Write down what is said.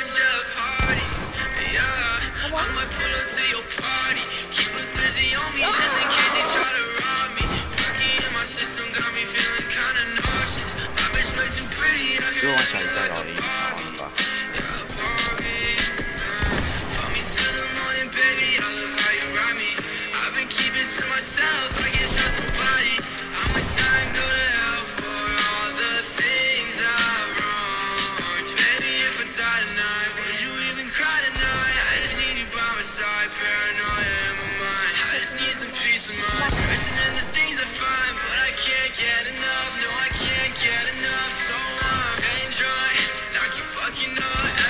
Jeff Hardy. Yeah, I might pull up to your party. Keep a glizzy on me just in case they try to rob me. Party in my system got me feeling kinda nauseous. My bitch way too pretty, I hear looking like a Barbie. Yeah, Barbie. Fuck me till the morning, baby. I love how you ride me. I've been keeping to myself, I can't trust nobody. I'ma die and go to hell for all the things I've wronged. Baby, if I die tonight, would you even cry tonight? I just need you by my side, paranoia in my mind. I just need some peace of mind. Stressing in the things I find, but I can't get enough. No, I can't get enough. So I'm getting drunk, like you fucking know.